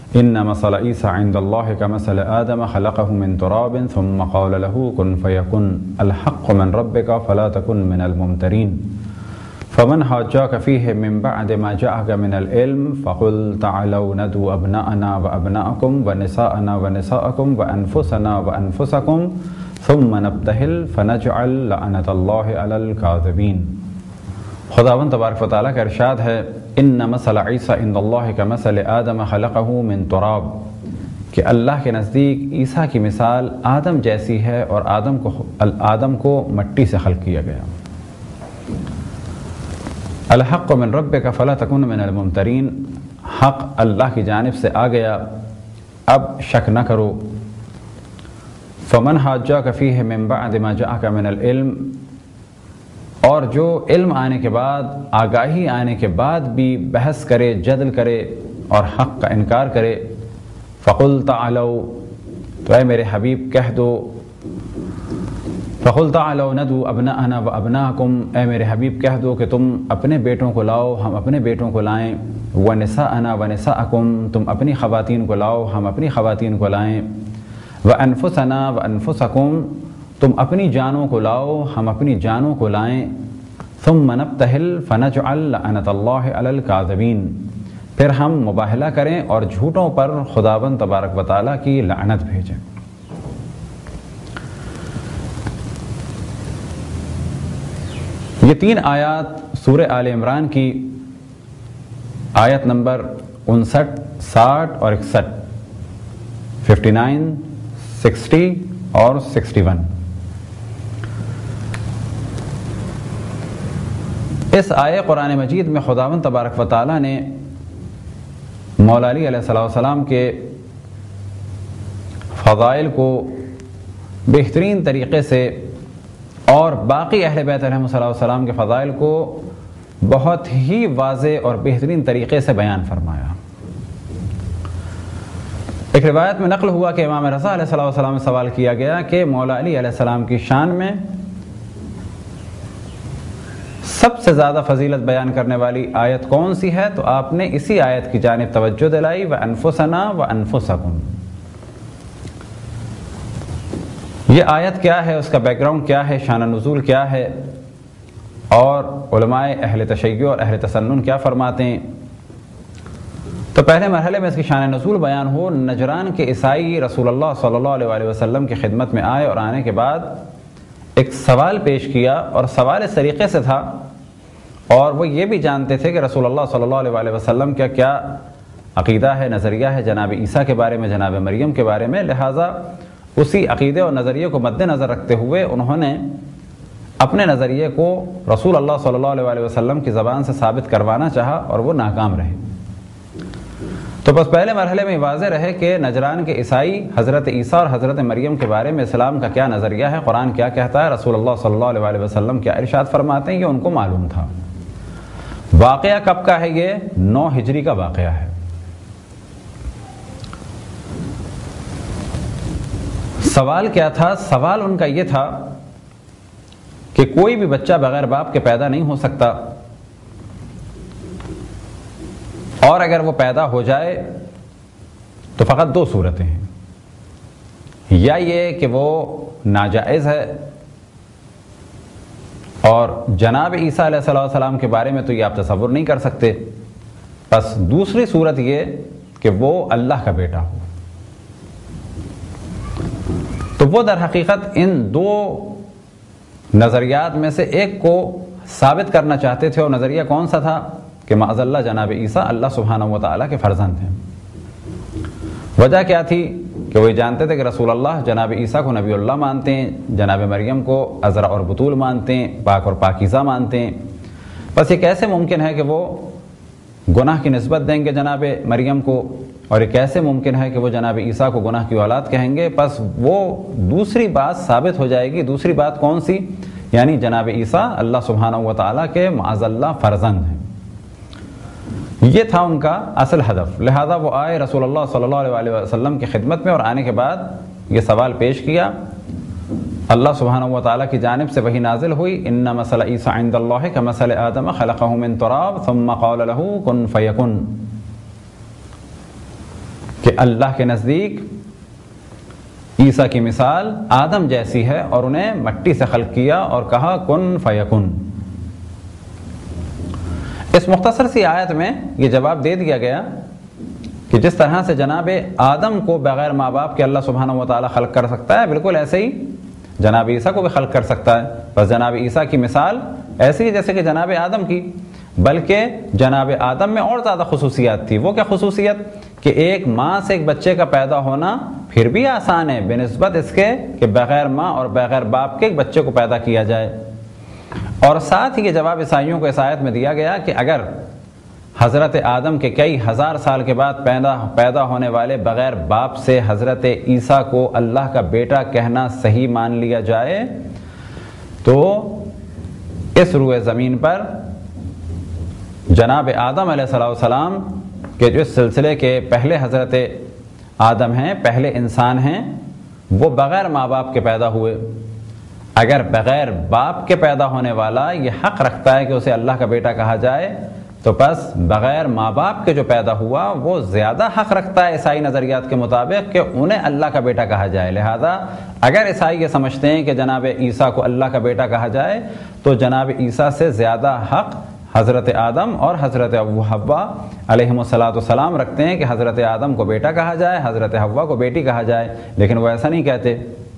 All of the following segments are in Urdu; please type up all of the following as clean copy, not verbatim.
ان مثل عیسی عند اللہ کمثل آدم خلقہ من تراب ثم قال له کن فیکن الحق من ربک فلا تکن من الممترین فمن حاجاک فیہ من بعد ما جاءک من العلم فقل تعالوا ندعو ابناءنا وابناءکم ونساءنا ونساءکم وانفسنا وانفسکم ثم نبتہل فنجعل لعنت اللہ علی الکاذبین۔ خداوند تبارک و تعالیٰ کا ارشاد ہے ان مثل عیسی عند اللہ کمثل آدم خلقہ من تراب، کہ اللہ کے نزدیک عیسیٰ کی مثال آدم جیسی ہے اور آدم کو مٹی سے خلق کیا گیا۔ الحق من ربک فلا تکن من الممترین، حق اللہ کی جانب سے آ گیا، اب شک نہ کرو۔ فمن حاجاک فیہ من بعد ما جاءک من العلم، اور جو علم آنے کے بعد، آگاہی آنے کے بعد بھی بحث کرے، جدل کرے اور حق کا انکار کرے، فقل تعالوا، تو اے میرے حبیب کہہ دو، فقل تعالوا ندعو ابناءنا وابناءکم، اے میرے حبیب کہہ دو کہ تم اپنے بیٹوں کو لاؤ، ہم اپنے بیٹوں کو لائیں، ونساءنا ونساءکم، تم اپنی خواتین کو لاؤ، ہم اپنی خواتین کو لائیں، وانفسنا وانفسکم، تم اپنی جانوں کو لاؤ، ہم اپنی جانوں کو لائیں، ثم نبتہل فنجعل لعنت اللہ علی الکاذبین، پھر ہم مباہلہ کریں اور جھوٹوں پر خداوند تبارک و تعالیٰ کی لعنت بھیجیں۔ یہ 3 آیات سورہ آل عمران کی آیت نمبر 59، 60 اور 61، 59، 60 اور 61۔ اس آیے قرآن مجید میں خداوند تبارک و تعالیٰ نے مولا علی علیہ السلام کے فضائل کو بہترین طریقے سے اور باقی اہل بیت علیہ السلام کے فضائل کو بہت ہی واضح اور بہترین طریقے سے بیان فرمایا۔ ایک روایت میں نقل ہوا کہ امام رضا علیہ السلام سے سوال کیا گیا کہ مولا علی علیہ السلام کی شان میں سب سے زیادہ فضیلت بیان کرنے والی آیت کون سی ہے؟ تو آپ نے اسی آیت کی جانب توجہ دلائی، وَأَنفُسَنَا وَأَنفُسَكُمْ۔ یہ آیت کیا ہے، اس کا بیک گراؤنڈ کیا ہے، شان نزول کیا ہے، اور علماء اہل تشیع اور اہل تسنن کیا فرماتے ہیں؟ تو پہلے مرحلے میں اس کی شان نزول بیان ہو، نجران کے عیسائی رسول اللہ صلی اللہ علیہ وسلم کی خدمت میں آئے اور آنے کے بعد ایک سوال پیش کیا، اور سوال اس طریقے سے تھا، اور وہ یہ بھی جانتے تھے کہ رسول اللہ صلی اللہ علیہ وسلم کا کیا عقیدہ ہے، نظریہ ہے جناب عیسیٰ کے بارے میں، جناب مریم کے بارے میں، لہٰذا اسی عقیدے اور نظریے کو مد نظر رکھتے ہوئے انہوں نے اپنے نظریے کو رسول اللہ صلی اللہ علیہ وسلم کی زبان سے ثابت کروانا چاہا، اور وہ ناکام رہے۔ تو بس پہلے مرحلے میں واضح رہے کہ نجران کے عیسائی حضرت عیسیٰ اور حضرت مریم کے بارے میں اسلام کا کیا نظریہ ہے، قرآن کیا کہتا ہے، رسول اللہ صلی اللہ علیہ وسلم کیا ارشاد فرماتے ہیں، یہ ان کو معلوم تھا۔ واقعہ کب کا ہے؟ یہ 9 ہجری کا واقعہ ہے۔ سوال کیا تھا؟ سوال ان کا یہ تھا کہ کوئی بھی بچہ بغیر باپ کے پیدا نہیں ہو سکتا، اور اگر وہ پیدا ہو جائے تو فقط 2 صورتیں ہیں، یا یہ کہ وہ ناجائز ہے، اور جناب عیسیٰ علیہ السلام کے بارے میں تو یہ آپ تصور نہیں کر سکتے، بس دوسری صورت یہ کہ وہ اللہ کا بیٹا ہو۔ تو وہ در حقیقت ان 2 نظریات میں سے ایک کو ثابت کرنا چاہتے تھے، اور نظریہ کون سا تھا؟ کہ معاذ اللہ جناب عیسیٰ اللہ سبحانہ و تعالیٰ کے فرزند ہیں۔ وجہ کیا تھی؟ کہ وہ جانتے تھے کہ رسول اللہ جناب عیسیٰ کو نبی اللہ مانتے ہیں، جناب مریم کو عذرا اور بطول مانتے ہیں، پاک اور پاکیزہ مانتے ہیں، بس یہ کیسے ممکن ہے کہ وہ گناہ کی نسبت دیں گے جناب مریم کو، اور یہ کیسے ممکن ہے کہ وہ جناب عیسیٰ کو گناہ کی اولاد کہیں گے؟ بس وہ دوسری بات ثابت ہو جائے گی۔ دوسری بات کون سی؟ یعنی جناب عیسیٰ اللہ سبحانہ و تعالیٰ کے معاذ اللہ فرزند ہیں۔ یہ تھا ان کا اصل ہدف، لہذا وہ آئے رسول اللہ صلی اللہ علیہ وسلم کی خدمت میں، اور آنے کے بعد یہ سوال پیش کیا۔ اللہ سبحانہ و تعالیٰ کی جانب سے وحی نازل ہوئی، ان مثل عیسیٰ عند اللہ کمثل آدم خلقہ من تراب ثم قال له کن فیکن۔ کہ اللہ کے نزدیک عیسیٰ کی مثال آدم جیسی ہے اور انہیں مٹی سے خلق کیا اور کہا کن فیکن۔ اس مختصر سی آیت میں یہ جواب دے دیا گیا کہ جس طرح سے جناب آدم کو بغیر ماں باپ کے اللہ سبحانہ و تعالیٰ خلق کر سکتا ہے، بالکل ایسے ہی جناب عیسیٰ کو بھی خلق کر سکتا ہے۔ بس جناب عیسیٰ کی مثال ایسی ہی جیسے کہ جناب آدم کی، بلکہ جناب آدم میں اور زیادہ خصوصیات تھی۔ وہ کیا خصوصیت؟ کہ ایک ماں سے ایک بچے کا پیدا ہونا پھر بھی آسان ہے بنسبت اس کے کہ بغیر ماں اور بغیر باپ کے ایک بچے کو پیدا کیا جائے۔ اور ساتھ ہی یہ جواب عیسائیوں کو اس آیت میں دیا گیا کہ اگر حضرت آدم کے کئی ہزار سال کے بعد پیدا ہونے والے بغیر باپ سے حضرت عیسیٰ کو اللہ کا بیٹا کہنا صحیح مان لیا جائے تو اس روئے زمین پر جناب آدم علیہ السلام کے جو اس سلسلے کے پہلے حضرت آدم ہیں، پہلے انسان ہیں، وہ بغیر ماں باپ کے پیدا ہوئے۔ اگر بغیر باپ کے پیدا ہونے والا یہ حق رکھتا ہے کہ اسے اللہ کا بیٹا کہا جائے تو پس بغیر ماں باپ کے جو پیدا ہوا وہ زیادہ حق رکھتا ہے عیسائی نظریات کے مطابق کہ انہیں اللہ کا بیٹا کہا جائے۔ لہذا اگر عیسائی یہ سمجھتے ہیں کہ جناب عیسیٰ کو اللہ کا بیٹا کہا جائے تو جناب عیسیٰ سے زیادہ حق حضرت آدم اور حضرت حوا علیہم السلام رکھتے ہیں کہ حضرت آدم کو بیٹا کہا جائے، حضرت حوا کو بیٹی کہا جائے، لیکن وہ ایسا نہیں کہتے۔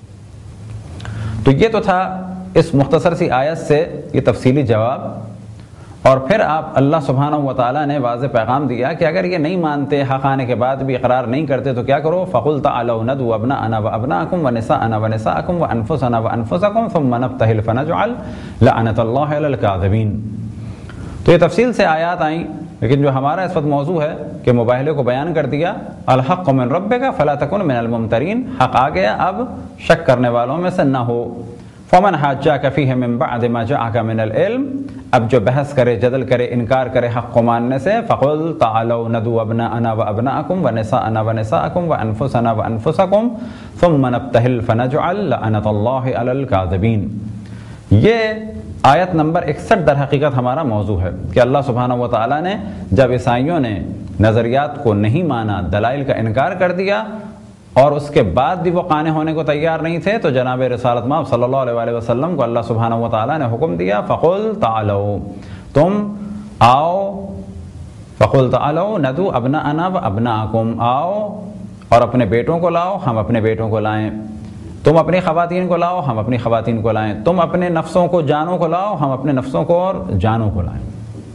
تو یہ تو تھا اس مختصر سی آیت سے یہ تفصیلی جواب۔ اور پھر آپ اللہ سبحانہ و تعالیٰ نے واضح پیغام دیا کہ اگر یہ نہیں مانتے، حق آنے کے بعد بھی اقرار نہیں کرتے تو کیا کرو؟ فَقُلْ تَعَالَوْا نَدْعُوا أَبْنَاءَنَا وَأَبْنَاءَكُمْ وَنِسَاءَنَا وَنِسَاءَكُمْ وَأَنفُسَنَا وَأَنفُسَكُمْ ثُمَّ نَبْتَهِلْ فَنَجْعَلْ لَعْنَةَ اللَّهِ عَلَى الْكَاذِبِينَ۔ تو یہ تفصیل سے آیات آئیں، لیکن جو ہمارا اس وقت موضوع ہے کہ مباہلے کو بیان کر دیا، الحق من ربک فلا تکن من الممترین، حق آ گیا اب شک کرنے والوں میں سے نہ ہو۔ فمن حاجاک فیہ من بعد ما جاءک من العلم، اب جو بحث کرے، جدل کرے، انکار کرے حق کو ماننے سے، فقل تعالوا ندعوا ابناءنا وابناءکم ونساءنا ونساءکم وانفسنا وانفسکم ثم نبتہل فنجعل لعنۃ اللہ علی الکاذبین۔ یہ آیت نمبر 61 در حقیقت ہمارا موضوع ہے کہ اللہ سبحانہ و تعالیٰ نے جب عیسائیوں نے نظریات کو نہیں مانا، دلائل کا انکار کر دیا اور اس کے بعد بھی وہ قانع ہونے کو تیار نہیں تھے، تو جناب رسالت مآب صلی اللہ علیہ وسلم کو اللہ سبحانہ و تعالیٰ نے حکم دیا فقل تعالوا، تم آؤ، فقل تعالوا ندعو ابناءنا وابناءکم، آؤ اور اپنے بیٹوں کو لاؤ، ہم اپنے بیٹوں کو لائیں، تم اپنی خواتین کو لاؤ، ہم اپنی خواتین کو لائیں، تم اپنے نفسوں کو، جانوں کو لاؤ، ہم اپنے نفسوں کو اور جانوں کو لائیں۔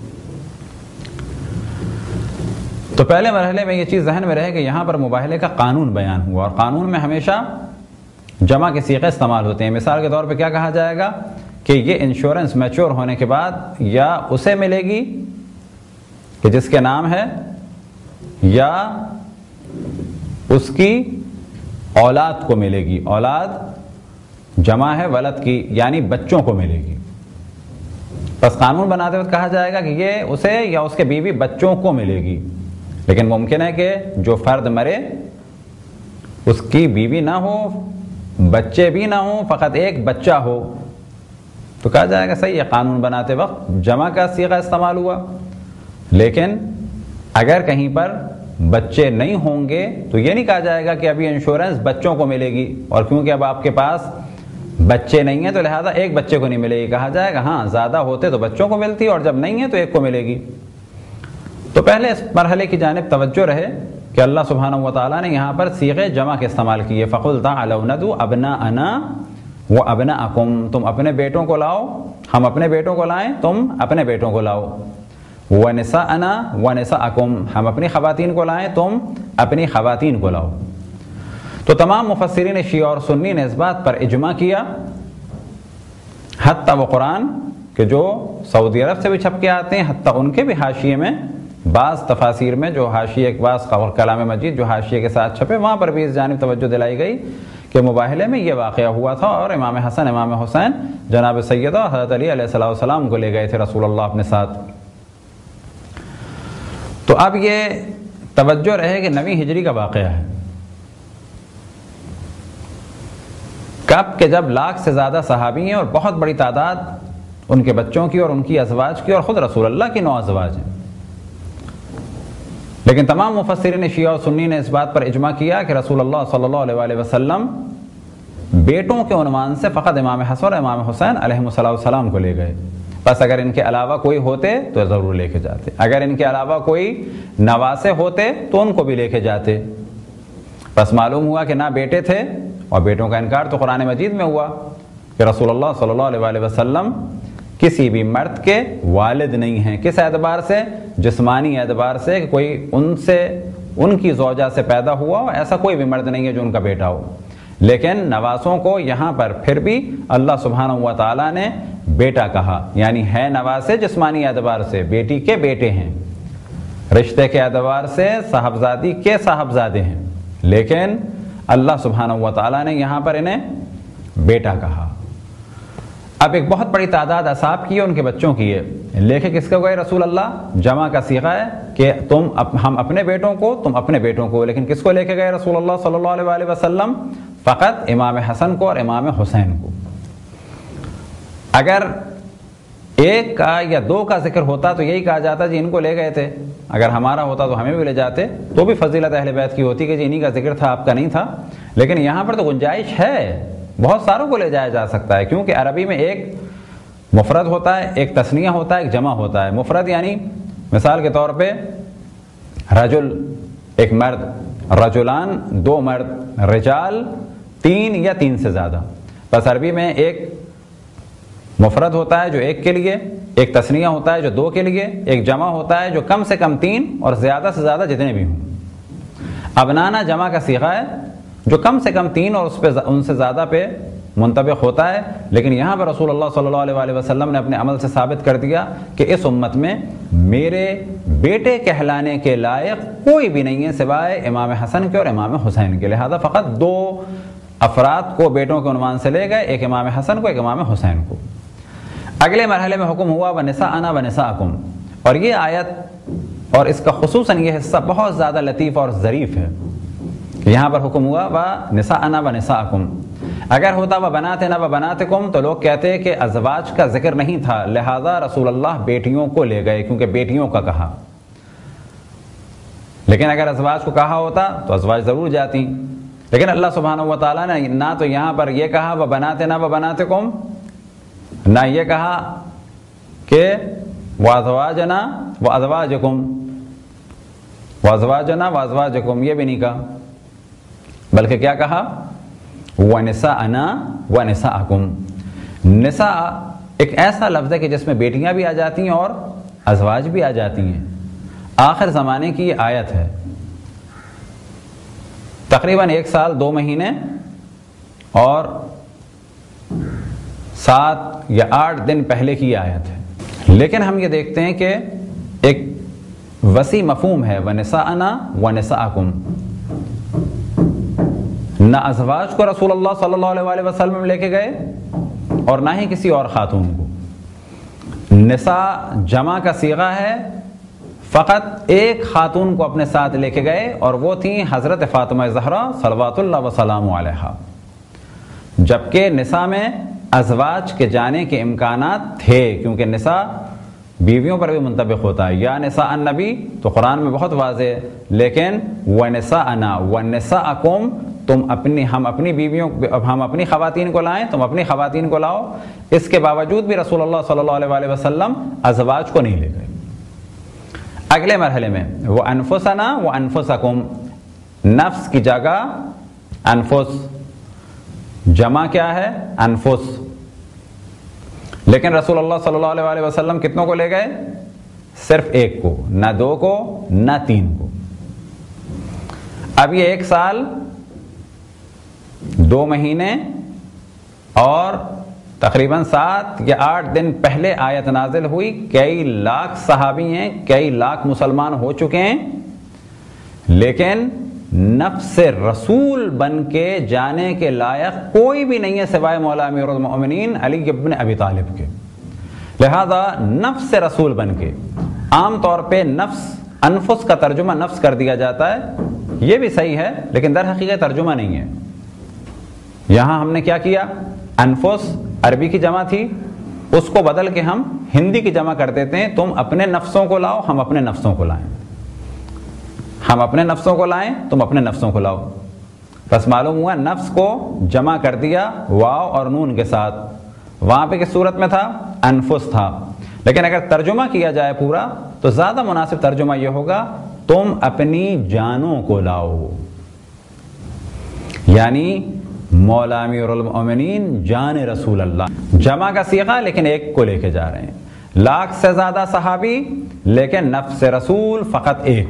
تو پہلے مرحلے میں یہ چیز ذہن میں رہے کہ یہاں پر مباہلے کا قانون بیان ہوا، اور قانون میں ہمیشہ جمع کے صیغے استعمال ہوتے ہیں۔ مثال کے طور پہ کیا کہا جائے گا کہ یہ انشورنس میچور ہونے کے بعد یا اسے ملے گی کہ جس کے نام ہے، یا اس کی اولاد کو ملے گی۔ اولاد جمع ہے ولد کی، یعنی بچوں کو ملے گی۔ بس قانون بناتے وقت کہا جائے گا کہ یہ اسے یا اس کے بیوی بچوں کو ملے گی، لیکن ممکن ہے کہ جو فرد مرے اس کی بیوی نہ ہو، بچے بھی نہ ہوں، فقط ایک بچہ ہو، تو کہا جائے گا صحیح ہے، قانون بناتے وقت جمع کا صیغہ استعمال ہوا۔ لیکن اگر کہیں پر بچے نہیں ہوں گے تو یہ نہیں کہا جائے گا کہ ابھی انشورنس بچوں کو ملے گی، اور کیونکہ اب آپ کے پاس بچے نہیں ہیں تو لہذا ایک بچے کو نہیں ملے گی۔ کہا جائے گا ہاں زیادہ ہوتے تو بچوں کو ملتی، اور جب نہیں ہے تو ایک کو ملے گی۔ تو پہلے اس مرحلے کی جانب توجہ رہے کہ اللہ سبحانہ و تعالیٰ نے یہاں پر صیغے جمع کے استعمال کیے، فَقُلْ تَعَالَوْا نَدْعُوا أَبْنَاءَنَا وَأَبْنَاءَكُمْ، تم اپنے بیٹوں کو لاؤ، ہم اپنے بیٹوں کو لائیں، تم اپنے بیٹوں کو لاؤ، وَنِسَاءَنَا وَنِسَاءَكُمْ، ہم اپنی خواتین کو لائیں، تم اپنی خواتین کو لاؤ۔ تو تمام مفسرین شیعہ اور سنی نے اس بات پر اجماع کیا، حتیٰ وہ قرآن کہ جو سعودی عرب سے بھی چھپ کے آتے ہیں، حتیٰ ان کے بھی حاشیے میں، بعض تفاسیر میں جو حاشیے کے بعض کلام مجید جو حاشیے کے ساتھ چھپے، وہاں پر بھی اس جانب توجہ دلائی گئی کہ مباہلے میں یہ واقعہ ہوا تھا، اور امام حسن، امام حسین، جناب سیدہ حضرت علی علیہ السلام کو لے گئے تھے رسول اللہ اپنے ساتھ۔ تو اب یہ توجہ رہے کہ 9ویں ہجری کا واقعہ ہے، کب کہ جب لاکھ سے زیادہ صحابی ہیں اور بہت بڑی تعداد ان کے بچوں کی اور ان کی ازواج کی اور خود رسول اللہ کی 9 ازواج ہیں۔ لیکن تمام مفسرین شیعہ و سنی نے اس بات پر اجماع کیا کہ رسول اللہ صلی اللہ علیہ وسلم بیٹوں کے عنوان سے فقط امام حسن اور امام حسین علیہ السلام کو لے گئے. بس اگر ان کے علاوہ کوئی ہوتے تو ضرور لے کے جاتے، اگر ان کے علاوہ کوئی نواسے ہوتے تو ان کو بھی لے کے جاتے. بس معلوم ہوا کہ نہ بیٹے تھے، اور بیٹوں کا انکار تو قرآن مجید میں ہوا کہ رسول اللہ صلی اللہ علیہ وسلم کسی بھی مرد کے والد نہیں ہیں. کس اعتبار سے؟ جسمانی اعتبار سے، کہ کوئی ان کی زوجہ سے پیدا ہوا ہو، ایسا کوئی بھی مرد نہیں ہے جو ان کا بیٹا ہو. لیکن نواسوں کو یہاں پر پھر بھی اللہ سبحانہ و تعالیٰ نے بیٹا کہا، یعنی ہے نواسے جسمانی اعتبار سے، بیٹی کے بیٹے ہیں، رشتے کے اعتبار سے صاحبزادی کے صاحبزادے ہیں، لیکن اللہ سبحانہ و تعالیٰ نے یہاں پر انہیں بیٹا کہا. اب ایک بہت بڑی تعداد اصحاب کی ہے، ان کے بچوں کی ہے، لے کے کس کو گئے رسول اللہ؟ جمع کا صیغہ ہے کہ ہم اپنے بیٹوں کو، تم اپنے بیٹوں کو. لیکن کس کو لے کے گئے رسول اللہ صلی اللہ علیہ وسلم؟ فقط امام حسن کو اور امام حسین کو. اگر ایک کا یا دو کا ذکر ہوتا تو یہی کہا جاتا جی ان کو لے گئے تھے، اگر ہمارا ہوتا تو ہمیں بھی لے جاتے، تو بھی فضیلت اہل بیت کی ہوتی کہ جی انہی کا ذکر تھا، آپ کا نہیں تھا. لیکن یہاں پر تو گنجائش ہے، بہت ساروں کو لے جایا جا سکتا ہے، کیونکہ عربی میں ایک مفرد ہوتا ہے، ایک تثنیہ ہوتا ہے، ایک جمع ہوتا ہے. مفرد یعنی مثال کے طور پہ رجل ایک مرد، رجلان دو مرد، رجال تین یا تین سے زیادہ. بس عربی میں ایک مفرد ہوتا ہے جو ایک کے لیے، ایک تثنیہ ہوتا ہے جو دو کے لیے، ایک جمع ہوتا ہے جو کم سے کم تین اور زیادہ سے زیادہ جتنے بھی ہوں. ابنانا جمع کا صیغہ ہے جو کم سے کم تین اور ان سے زیادہ پہ منطبق ہوتا ہے. لیکن یہاں پر رسول اللہ صلی اللہ علیہ وسلم نے اپنے عمل سے ثابت کر دیا کہ اس امت میں میرے بیٹے کہلانے کے لائق کوئی بھی نہیں ہے سوائے امام حسن کے اور امام حسین کے. لہذا فقط دو افراد کو بیٹوں کے عنوان سے لے گئے، ایک امام حسن کو، ایک امام حسین کو. اگلے مرحلے میں حکم ہوا وَنِسَاءَنَا وَنِسَاءَكُمْ، اور یہ آیت اور اس کا خصوصاً یہ حصہ بہت زیادہ لطیف اور ظریف ہے. یہاں پر حکم ہوا وَنِسَاءَنَا وَنِسَاءَكُمْ. اگر ہوتا وَبَنَاتِنَا وَبَنَاتِكُمْ تو لوگ کہتے کہ ازواج کا ذکر نہیں تھا، لہذا رسول اللہ بیٹیوں کو لے گئے کیونکہ بیٹیوں کا کہا. لیکن اگر ازواج کو کہا ہوتا تو ازواج ضرور جاتی. لیکن اللہ سبحانہ و تعالیٰ نے نہ تو یہاں پر یہ کہا وَبَنَاتِنَا وَبَنَاتِكُمْ، نہ یہ کہا کہ وَأَزْوَاجَنَا وَأَزْوَاجُكُمْ، وَأَزْوَاجَنَا وَأَزْوَاجُكُمْ یہ بھی نہیں کہا، بلکہ کیا کہا؟ وَنِسَاءَنَا وَنِسَاءَكُمْ. نساء ایک ایسا لفظ ہے کہ جس میں بیٹیاں بھی آ جاتی ہیں اور ازواج بھی آ جاتی ہیں. آخر زمانے کی یہ آیت ہے، تقریباً 1 سال 2 مہینے اور 7 یا 8 دن پہلے کی آیت ہے. لیکن ہم یہ دیکھتے ہیں کہ ایک وسیع مفہوم ہے وَنِسَاءَنَا وَنِسَاءَكُمْ. نہ ازواج کو رسول اللہ صلی اللہ علیہ وسلم لے کے گئے اور نہ ہی کسی اور خاتون کو. نساء جمع کا صیغہ ہے، فقط ایک خاتون کو اپنے ساتھ لے کے گئے اور وہ تھیں حضرت فاطمہ زہرا صلوات اللہ وسلام علیہا. جبکہ نساء میں ازواج کے جانے کے امکانات تھے، کیونکہ نساء بیویوں پر بھی منطبق ہوتا ہے. یا نساء النبی تو قرآن میں بہت واضح ہے، لیکن وَنِسَاءَنَا وَنِسَاءَكُمْ ہم اپنی خواتین کو لائیں، تم اپنی خواتین کو لاؤ. اس کے باوجود بھی رسول اللہ صلی اللہ علیہ وسلم ازواج کو نہیں لے گئے. اگلے مرحلے میں وَأَنفُسَنَا وَأَنفُسَكُمْ، نفس کی جگہ انفس، جمع کیا ہے؟ انفس. لیکن رسول اللہ صلی اللہ علیہ وسلم کتنوں کو لے گئے؟ صرف ایک کو، نہ 2 کو نہ 3 کو. اب یہ 1 سال 2 مہینے اور تقریباً 7 یا 8 دن پہلے آیت نازل ہوئی. کئی لاکھ صحابی ہیں، کئی لاکھ مسلمان ہو چکے ہیں، لیکن نفس رسول بن کے جانے کے لائق کوئی بھی نہیں ہے سوائے مولا امیر المؤمنین علی ابن ابی طالب کے. لہذا نفس رسول بن کے، عام طور پہ نفس انفس کا ترجمہ نفس کر دیا جاتا ہے، یہ بھی صحیح ہے لیکن در حقیقت ترجمہ نہیں ہے. یہاں ہم نے کیا کیا؟ انفس عربی کی جمع تھی، اس کو بدل کے ہم ہندی کی جمع کر دیتے ہیں. تم اپنے نفسوں کو لاؤ، ہم اپنے نفسوں کو لائیں. ہم اپنے نفسوں کو لائیں، تم اپنے نفسوں کو لاؤ. بس معلوم ہوا نفس کو جمع کر دیا واو اور نون کے ساتھ. وہاں پہ کس صورت میں تھا؟ انفس تھا. لیکن اگر ترجمہ کیا جائے پورا تو زیادہ مناسب ترجمہ یہ ہوگا تم اپنی جانوں کو لاؤ. یعنی مولا امیر المؤمنین جان رسول اللہ، جمع کا صیغہ لیکن ایک کو لے کے جا رہے ہیں. لاکھ سے زیادہ صحابی لیکن نفس رسول فقط ایک.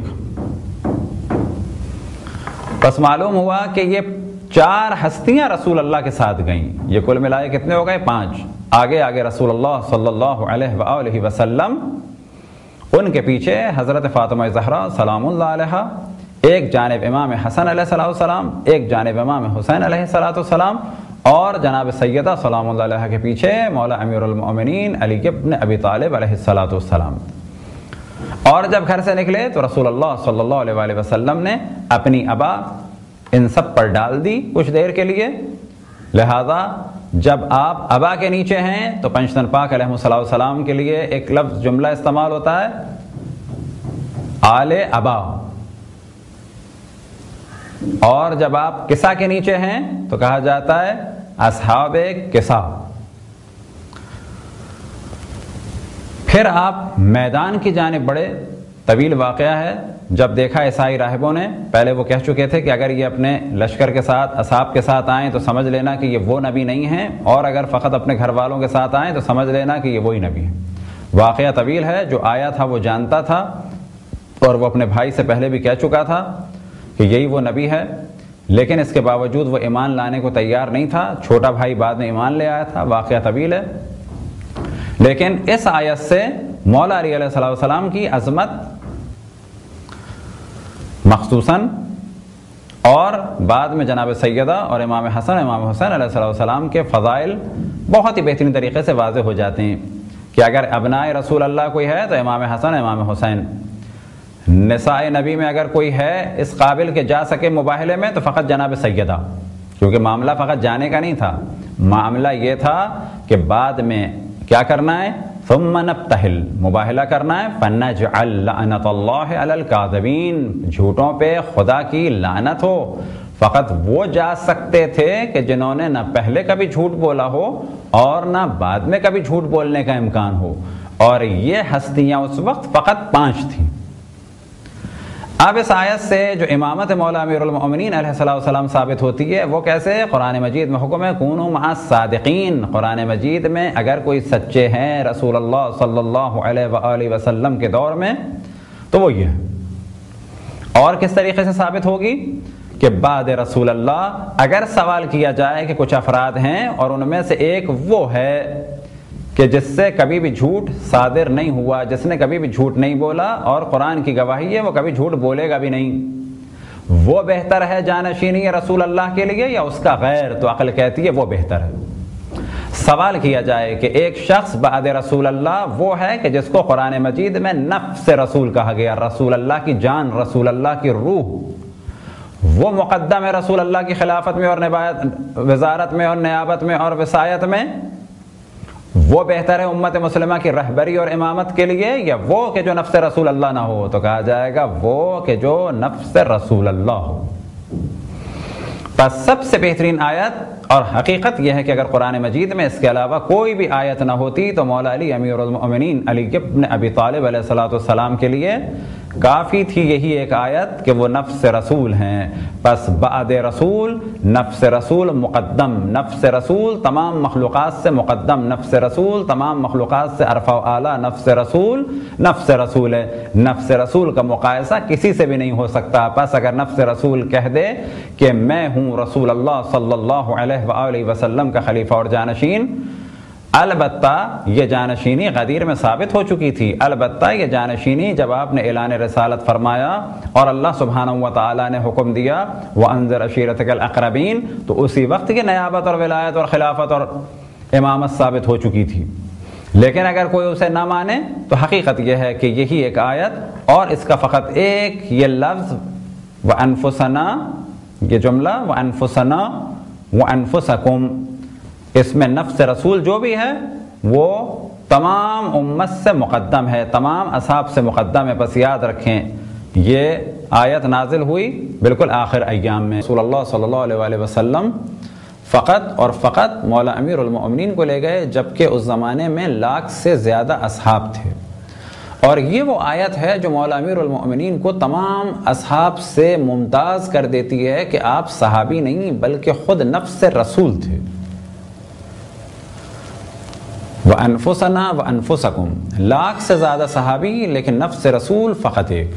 بس معلوم ہوا کہ یہ 4 ہستیاں رسول اللہ کے ساتھ گئیں. یہ کل ملائے کتنے ہو گئے؟ 5. آگے آگے رسول اللہ صلی اللہ علیہ وآلہ وسلم، ان کے پیچھے حضرت فاطمہ زہرا سلام اللہ علیہا، ایک جانب امام حسن علیہ السلام، ایک جانب امام حسین علیہ السلام، اور جناب سیدہ سلام اللہ علیہ کے پیچھے مولا امیر المؤمنین علی ابن ابی طالب علیہ السلام. اور جب گھر سے نکلے تو رسول اللہ صلی اللہ علیہ وآلہ وسلم نے اپنی ابا ان سب پر ڈال دی کچھ دیر کے لیے. لہذا جب آپ ابا کے نیچے ہیں تو پنجتن پاک علیہ السلام کے لیے ایک لفظ جملہ استعمال ہوتا ہے آل ابا. اور جب آپ کسا کے نیچے ہیں تو کہا جاتا ہے اصحاب کسا. پھر آپ میدان کی جانب بڑے. طویل واقعہ ہے. جب دیکھا عیسائی راہبوں نے، پہلے وہ کہہ چکے تھے کہ اگر یہ اپنے لشکر کے ساتھ اصحاب کے ساتھ آئیں تو سمجھ لینا کہ یہ وہ نبی نہیں ہیں، اور اگر فقط اپنے گھر والوں کے ساتھ آئیں تو سمجھ لینا کہ یہ وہی نبی ہیں. واقعہ طویل ہے. جو آیا تھا وہ جانتا تھا، اور وہ اپنے بھائی سے پہلے بھی کہہ چکا تھا کہ یہی وہ نبی ہے، لیکن اس کے باوجود وہ ایمان لانے کو تیار نہیں تھا. چھوٹا بھائی بعد میں ایمان لے آیا تھا. واقعہ طویل ہے. لیکن اس آیت سے مولا علی علیہ السلام کی عظمت مخصوصاً، اور بعد میں جناب سیدہ اور امام حسن امام حسین علیہ السلام کے فضائل بہت ہی بہترین طریقے سے واضح ہو جاتے ہیں کہ اگر ابنائے رسول اللہ کوئی ہے تو امام حسن امام حسین. نساء نبی میں اگر کوئی ہے اس قابل کہ جا سکے مباہلے میں تو فقط جناب سیدہ، کیونکہ معاملہ فقط جانے کا نہیں تھا. معاملہ یہ تھا کہ بعد میں کیا کرنا ہے؟ ثم نبتہل، مباہلہ کرنا ہے. فنجعل لعنت اللہ علی الکاذبین، جھوٹوں پہ خدا کی لعنت ہو. فقط وہ جا سکتے تھے کہ جنہوں نے نہ پہلے کبھی جھوٹ بولا ہو اور نہ بعد میں کبھی جھوٹ بولنے کا امکان ہو، اور یہ ہستیاں اس وقت فقط 5 تھیں. اب اس آیت سے جو امامت مولا امیر المؤمنین علیہ السلام ثابت ہوتی ہے وہ کیسے؟ قرآن مجید میں حکم ہے کونوا مع الصادقین. قرآن مجید میں اگر کوئی سچے ہیں رسول اللہ صلی اللہ علیہ وآلہ وسلم کے دور میں تو وہ یہ ہے. اور کس طریقے سے ثابت ہوگی؟ کہ بعد رسول اللہ اگر سوال کیا جائے کہ کچھ افراد ہیں اور ان میں سے ایک وہ ہے کہ جس سے کبھی بھی جھوٹ صادر نہیں ہوا، جس نے کبھی بھی جھوٹ نہیں بولا، اور قرآن کی گواہی ہے وہ کبھی جھوٹ بولے گا بھی نہیں، وہ بہتر ہے جانشینی رسول اللہ کے لیے یا اس کا غیر؟ تو عقل کہتی ہے وہ بہتر ہے. سوال کیا جائے کہ ایک شخص بعد رسول اللہ وہ ہے کہ جس کو قرآن مجید میں نفس رسول کہا گیا، رسول اللہ کی جان، رسول اللہ کی روح، وہ مقدم ہے رسول اللہ کی خلافت میں اور وزارت میں اور نیابت میں اور وصایت میں، وہ بہتر ہے امت مسلمہ کی رہبری اور امامت کے لیے، یا وہ کہ جو نفس رسول اللہ نہ ہو؟ تو کہا جائے گا وہ کہ جو نفس رسول اللہ ہو. بس سب سے بہترین آیت اور حقیقت یہ ہے کہ اگر قرآن مجید میں اس کے علاوہ کوئی بھی آیت نہ ہوتی تو مولا علی امیر المؤمنین علی ابن ابی طالب علیہ السلام کے لیے کافی تھی یہی ایک آیت کہ وہ نفس رسول ہیں. بس بعد رسول، نفس رسول مقدم، نفس رسول تمام مخلوقات سے مقدم، نفس رسول تمام مخلوقات سے ارفع و اعلیٰ، نفس رسول ہے. نفس رسول کا مقایسہ کسی سے بھی نہیں ہو سکتا. بس اگر نفس رسول کہہ دے کہ میں ہوں رسول اللہ صلی اللہ علیہ وآلہ وسلم کا خلیفہ اور جانشین، البتہ یہ جانشینی غدیر میں ثابت ہو چکی تھی. البتہ یہ جانشینی جب آپ نے اعلان رسالت فرمایا اور اللہ سبحانہ و تعالیٰ نے حکم دیا وَأَنذِرْ عَشِيرَتَكَ الْأَقْرَبِينَ، تو اسی وقت کی نیابت اور ولایت اور خلافت اور امامت ثابت ہو چکی تھی. لیکن اگر کوئی اسے نہ مانے تو حقیقت یہ ہے کہ یہی ایک آیت اور اس کا فقط ایک یہ لفظ وَأَنفُسَنَا، یہ جملہ وَأَنفُسَنَا وَأَنفُسَكُمْ، اس میں نفس رسول جو بھی ہے وہ تمام امت سے مقدم ہے، تمام اصحاب سے مقدم ہے. بس یاد رکھیں یہ آیت نازل ہوئی بالکل آخر ایام میں. رسول اللہ صلی اللہ علیہ وآلہ وسلم فقط اور فقط مولا امیر المؤمنین کو لے گئے، جبکہ اس زمانے میں 1,00,000 سے زیادہ اصحاب تھے. اور یہ وہ آیت ہے جو مولا امیر المؤمنین کو تمام اصحاب سے ممتاز کر دیتی ہے کہ آپ صحابی نہیں بلکہ خود نفس رسول تھے. وَأَنفُسَنَا وَأَنفُسَكُمْ، 1,00,000 سے زیادہ صحابی لیکن نفس رسول فقط ایک.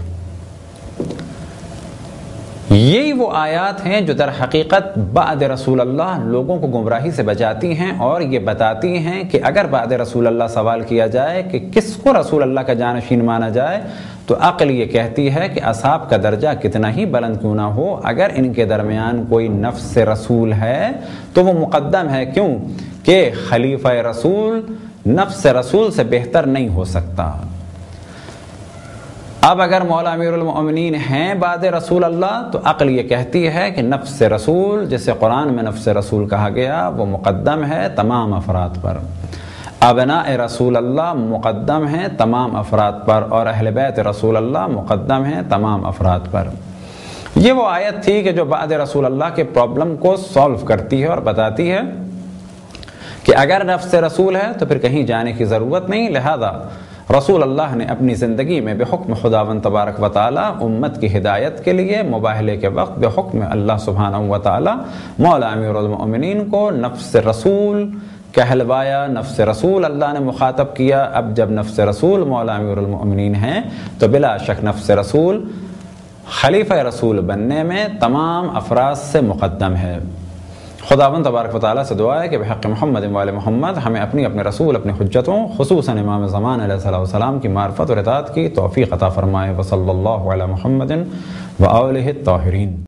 یہی وہ آیات ہیں جو در حقیقت بعد رسول اللہ لوگوں کو گمراہی سے بچاتی ہیں اور یہ بتاتی ہیں کہ اگر بعد رسول اللہ سوال کیا جائے کہ کس کو رسول اللہ کا جانشین مانا جائے تو عقل یہ کہتی ہے کہ اصحاب کا درجہ کتنا ہی بلند کیوں نہ ہو، اگر ان کے درمیان کوئی نفس رسول ہے تو وہ مقدم ہے. کیوں کہ خلیفہ رسول نفس رسول سے بہتر نہیں ہو سکتا. اب اگر مولا امیر المؤمنین ہیں بعد رسول اللہ تو عقل یہ کہتی ہے کہ نفس رسول، جسے قرآن میں نفس رسول کہا گیا، وہ مقدم ہے تمام افراد پر. ابناء رسول اللہ مقدم ہیں تمام افراد پر، اور اہل بیت رسول اللہ مقدم ہیں تمام افراد پر. یہ وہ آیت تھی کہ جو بعد رسول اللہ کے پرابلم کو سالو کرتی ہے اور بتاتی ہے کہ اگر نفس رسول ہے تو پھر کہیں جانے کی ضرورت نہیں. لہذا رسول اللہ نے اپنی زندگی میں بحکم خداوند تبارک و تعالی امت کی ہدایت کے لیے مباہلے کے وقت بحکم اللہ سبحانہ و تعالی مولا امیر المؤمنین کو نفس رسول کہلوایا. نفس رسول اللہ نے مخاطب کیا. اب جب نفس رسول مولا امیر المؤمنین ہیں تو بلا شک نفس رسول خلیفہ رسول بننے میں تمام افراد سے مقدم ہے. خداوند تبارک و تعالیٰ سے دعا ہے کہ بحق محمد وآل محمد ہمیں اپنے رسول اپنی حجتوں خصوصاً امام زمان علیہ السلام کی معرفت اور اطاعت کی توفیق عطا فرمائے. وصلی اللہ علی محمد وآلہ الطاہرین.